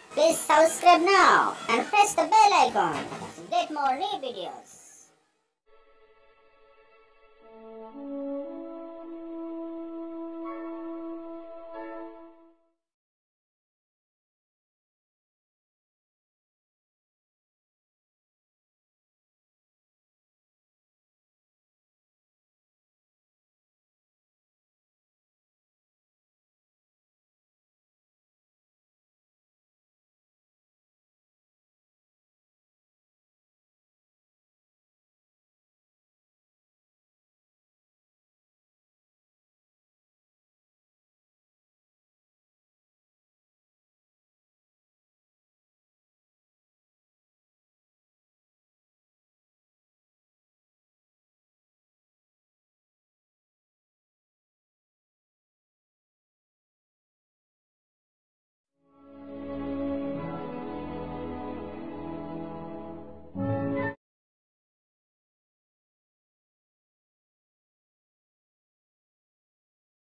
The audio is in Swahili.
Please subscribe now and press the bell icon to get more new videos.